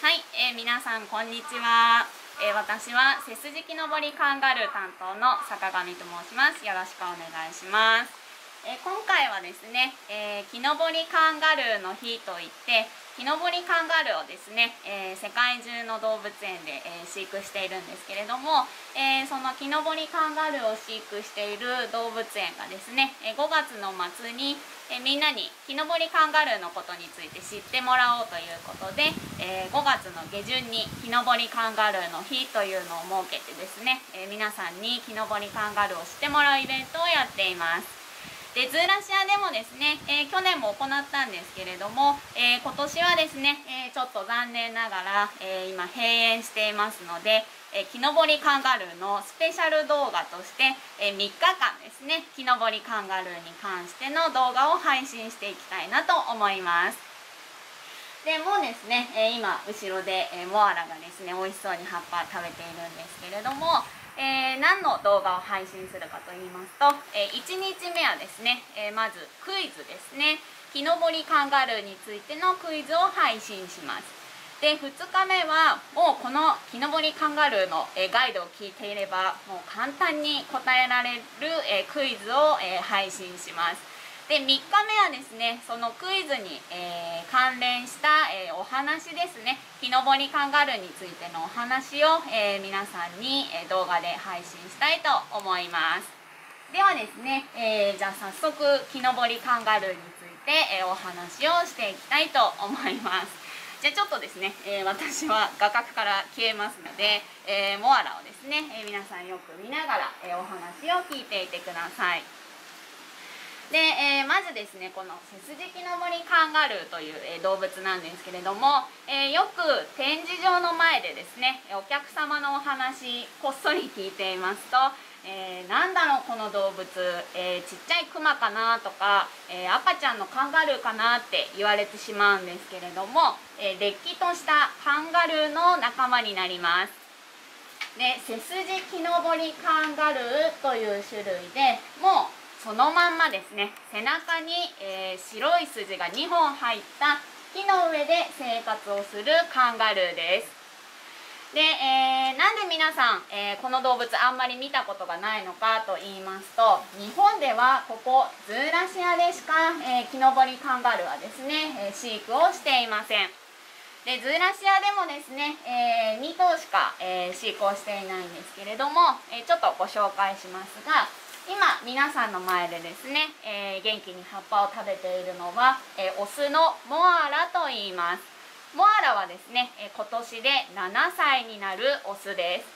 はい、皆さんこんにちは。私は背筋木登りカンガルー担当の坂上と申します。よろしくお願いします。今回はですね、木登りカンガルーの日といって木登りカンガルーをですね、世界中の動物園で、飼育しているんですけれども、その木登りカンガルーを飼育している動物園がですね、5月の末にみんなに木登りカンガルーのことについて知ってもらおうということで、5月の下旬に木登りカンガルーの日というのを設けてですね、皆さんに木登りカンガルーを知ってもらうイベントをやっています。でズーラシアでもですね、去年も行ったんですけれども、今年はですね、ちょっと残念ながら、今閉園していますので、木登りカンガルーのスペシャル動画として、3日間ですね木登りカンガルーに関しての動画を配信していきたいなと思います。でもうですね、今後ろで、モアラがですね美味しそうに葉っぱ食べているんですけれども、何の動画を配信するかと言いますと、1日目はですね、まずクイズですね。木登りカンガルーについてのクイズを配信します。で2日目はもうこの木登りカンガルーのガイドを聞いていればもう簡単に答えられるクイズを配信します。で3日目はですねそのクイズに関連したお話ですね。木登りカンガルーについてのお話を皆さんに動画で配信したいと思います。ではですねじゃあ早速木登りカンガルーについてお話をしていきたいと思います。じゃあちょっとですね私は画角から消えますのでモアラをですね皆さんよく見ながらお話を聞いていてください。で、まずですねこの背筋木登りカンガルーという、動物なんですけれども、よく展示場の前でですねお客様のお話こっそり聞いていますと、なんだろうこの動物、ちっちゃいクマかなとか、赤ちゃんのカンガルーかなって言われてしまうんですけれども、れっきとしたカンガルーの仲間になります。で背筋木登りカンガルーという種類でもうそのまんまですね背中に、白い筋が2本入った木の上で生活をするカンガルーです。で、なんで皆さん、この動物あんまり見たことがないのかと言いますと、日本ではここズーラシアでしか、木登りカンガルーはですね、飼育をしていません。でズーラシアでもですね、2頭しか、飼育をしていないんですけれども、ちょっとご紹介しますが、今皆さんの前でですね、元気に葉っぱを食べているのは、オスのモアラと言います。モアラはですね、今年で7歳になるオスです。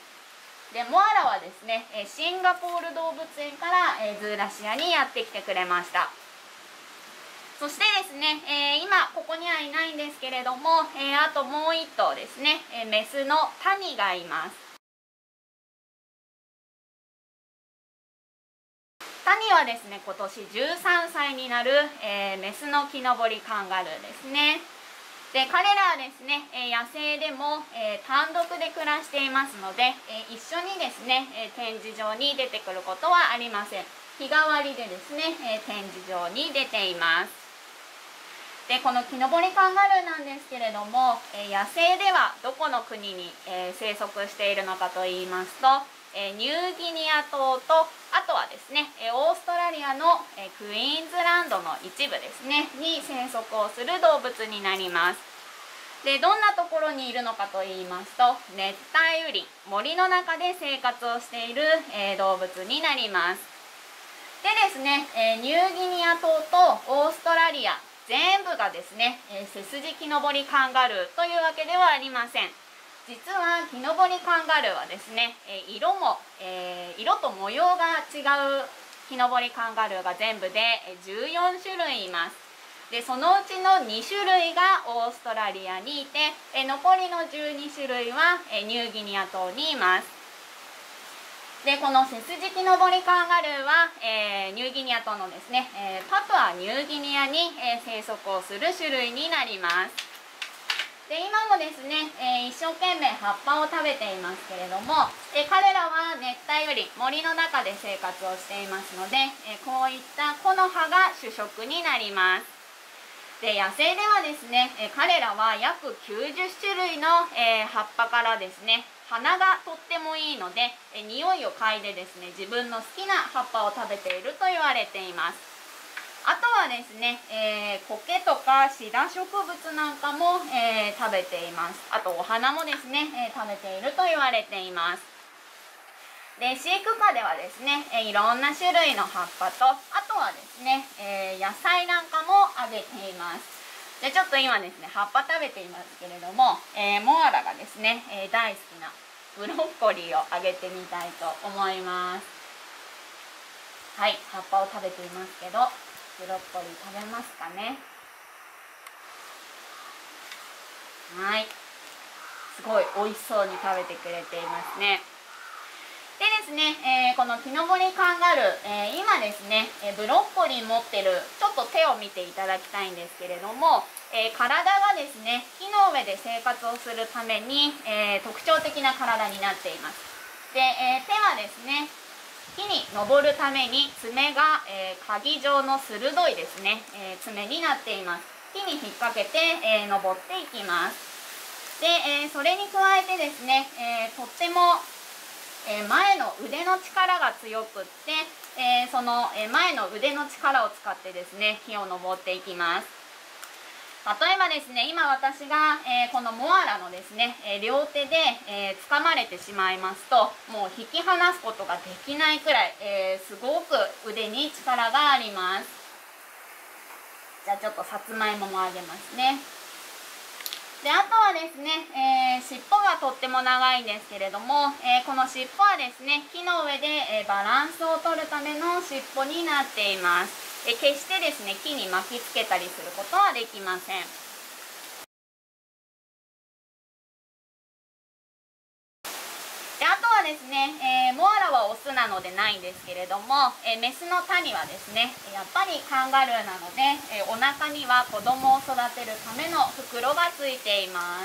でモアラはですねシンガポール動物園から、ズーラシアにやってきてくれました。そしてですね、今ここにはいないんですけれども、あともう1頭ですね、メスのタニがいます。タニはですね今年13歳になる、メスの木登りカンガルーですね。で彼らはですね野生でも単独で暮らしていますので一緒にですね展示場に出てくることはありません。日替わりでですね展示場に出ています。でこの木登りカンガルーなんですけれども野生ではどこの国に生息しているのかといいますとニューギニア島とあとはですねオーストラリアのクイーンズランドの一部ですねに生息をする動物になります。でどんなところにいるのかと言いますと熱帯雨林森の中で生活をしている動物になります。でですねニューギニア島とオーストラリア全部がですね背筋木登りカンガルーというわけではありません。実は木登りカンガルーはですね色と模様が違う木登りカンガルーが全部で14種類います。でそのうちの2種類がオーストラリアにいて残りの12種類はニューギニア島にいます。でこの背筋木登りカンガルーは、ニューギニア島のですね、パプアニューギニアに、生息をする種類になります。で今もですね、一生懸命葉っぱを食べていますけれども彼らは熱帯雨林森の中で生活をしていますのでこういった木の葉が主食になります。 で野生ではですね、彼らは約90種類の、葉っぱからですね、鼻がとってもいいので、匂いを嗅いでですね、自分の好きな葉っぱを食べていると言われています。あとはですね、苔とかシダ植物なんかも、食べています。あとお花もですね、食べていると言われています。で飼育下ではですね、いろんな種類の葉っぱと、あとはですね、野菜なんかもあげています。じゃあちょっと今ですね、葉っぱ食べていますけれども、モアラがですね、大好きなブロッコリーをあげてみたいと思います。はい、葉っぱを食べていますけど、ブロッコリー食べますかね。はい、すごい美味しそうに食べてくれていますね。でですね、この木登りカンガルー、今ですね、ブロッコリー持ってるちょっと手を見ていただきたいんですけれども、体がですね、木の上で生活をするために、特徴的な体になっています。で、手はですね、木に登るために爪が、鍵状の鋭いですね、爪になっています。木に引っ掛けて、登っていきます。で、それに加えてですね、とっても前の腕の力が強くって、その前の腕の力を使ってですね、木を登っていきます。例えばですね、今私が、このモアラのですね、両手で、掴まれてしまいますと、もう引き離すことができないくらい、すごく腕に力があります。じゃあちょっとさつまいももあげますね。であとはですね、尻尾がとっても長いんですけれども、この尻尾はですね、木の上で、バランスを取るための尻尾になっています。決してですね、木に巻きつけたりすることはできません。であとはですね、モアラはオスなのでないんですけれども、メスのタニはですね、やっぱりカンガルーなので、お腹には子供を育てるための袋がついています。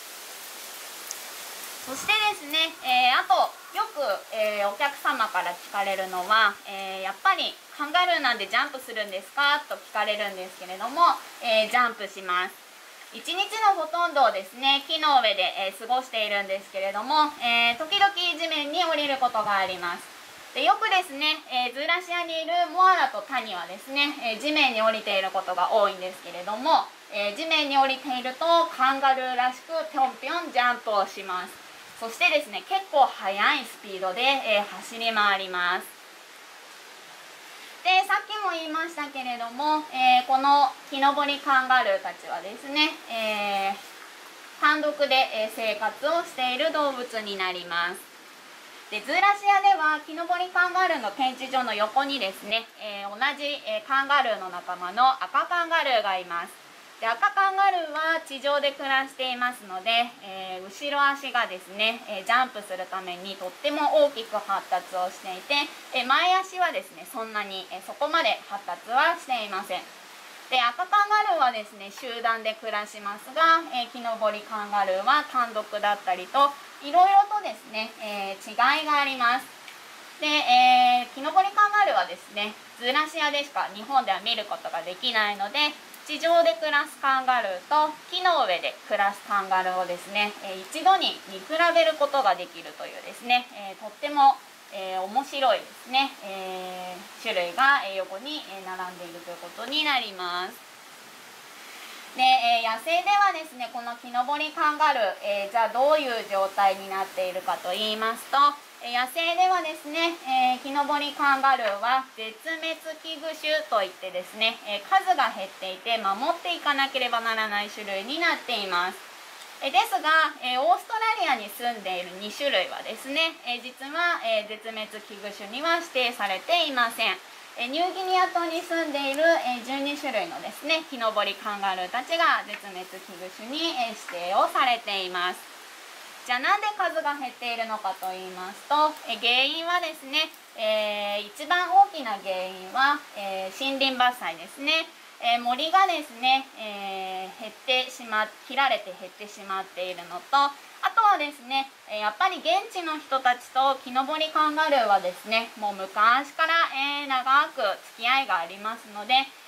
そしてですね、あとよく、お客様から聞かれるのは、やっぱりカンガルーなんでジャンプするんですかと聞かれるんですけれども、ジャンプします。一日のほとんどをですね、木の上で、過ごしているんですけれども、時々地面に降りることがあります。でよくですね、ズーラシアにいるモアラとタニはですね、地面に降りていることが多いんですけれども、地面に降りているとカンガルーらしくぴょんぴょんジャンプをします。そしてですね、結構速いスピードで、走り回ります。でさっきも言いましたけれども、この木登りカンガルーたちはですね、単独で、生活をしている動物になります。でズーラシアでは木登りカンガルーの展示場の横にですね、同じ、カンガルーの仲間の赤カンガルーがいます。で赤カンガルーは地上で暮らしていますので、後ろ足がですね、ジャンプするためにとっても大きく発達をしていて、前足はですねそんなに、そこまで発達はしていません。で赤カンガルーはですね集団で暮らしますが、木登りカンガルーは単独だったりといろいろとですね、違いがあります。で、木登りカンガルーはですねズーラシアでしか日本では見ることができないので、地上で暮らすカンガルーと木の上で暮らすカンガルーをですね、一度に見比べることができるというですね、とっても、面白いですね、種類が横に並んでいるということになります。で、野生ではですねこの木登りカンガルー、じゃあどういう状態になっているかと言いますと、野生ではですね、木登りカンガルーは絶滅危惧種といってですね、数が減っていて守っていかなければならない種類になっています。ですが、オーストラリアに住んでいる2種類はですね、実は、絶滅危惧種には指定されていません。ニューギニア島に住んでいる12種類のですね木登りカンガルーたちが絶滅危惧種に指定をされています。じゃあなんで数が減っているのかと言いますと、原因はですね、一番大きな原因は、森林伐採ですね。森がですね、切られて減ってしまっているのと、あとはですね、やっぱり現地の人たちと木登りカンガルーはですねもう昔から、長く付き合いがありますので、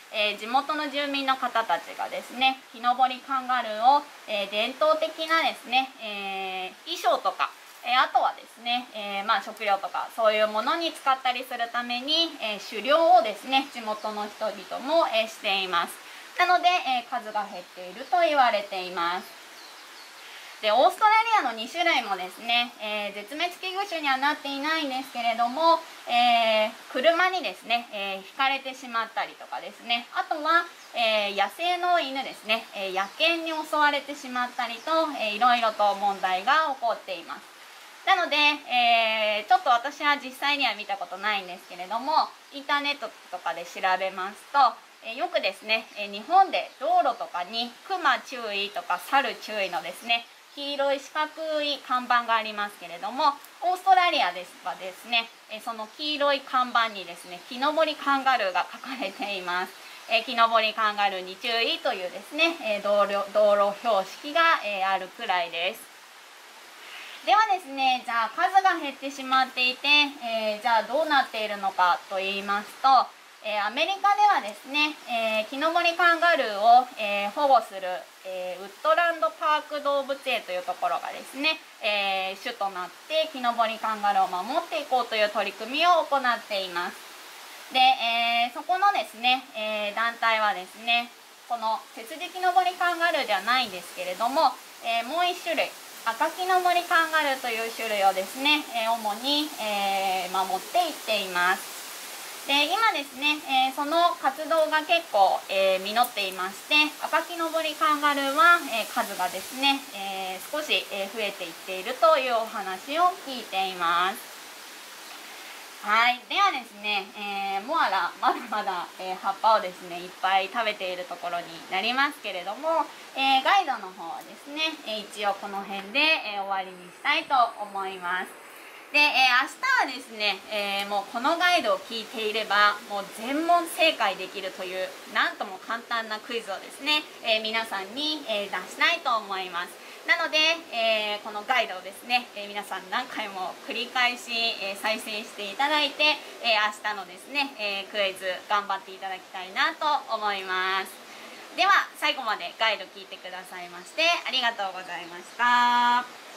地元の住民の方たちがですね、木登りカンガルーを、伝統的なですね、衣装とか、あとはですね、食料とかそういうものに使ったりするために、狩猟をですね地元の人々も、しています。なので、数が減っていると言われています。でオーストラリアの2種類もですね、絶滅危惧種にはなっていないんですけれども、車にですね、ひかれてしまったりとかですね、あとは、野生の犬ですね、野犬に襲われてしまったりと、いろいろと問題が起こっています。なので、ちょっと私は実際には見たことないんですけれども、インターネットとかで調べますと、よくですね、日本で道路とかにクマ注意とか猿注意のですね、黄色い四角い看板がありますけれども、オーストラリアですはですね、その黄色い看板にですね、木登りカンガルーが書かれています。木登りカンガルーに注意というですね、道路標識が、あるくらいです。ではですね、じゃあ数が減ってしまっていて、じゃあどうなっているのかと言いますと、アメリカではですね、木登りカンガルーを、保護する、ウッドランドパーク動物園というところがですね、主となって木登りカンガルーを守っていこうという取り組みを行っています。で、そこのですね、団体はですね、この背筋木登りカンガルーではないんですけれども、もう1種類赤木登りカンガルーという種類をですね、主に、守っていっています。で今ですね、その活動が結構、実っていまして、赤木登りカンガルーは、数がですね、少し、増えていっているというお話を聞いています。はい、ではですね、モアラまだまだ、葉っぱをですねいっぱい食べているところになりますけれども、ガイドの方はですね、一応この辺で、終わりにしたいと思います。で、明日はですね、もうこのガイドを聞いていればもう全問正解できるというなんとも簡単なクイズをですね、皆さんに、出したいと思います。なので、このガイドをですね、皆さん何回も繰り返し、再生していただいて、明日のですね、クイズ頑張っていただきたいなと思います。では最後までガイド聞いてくださいましてありがとうございました。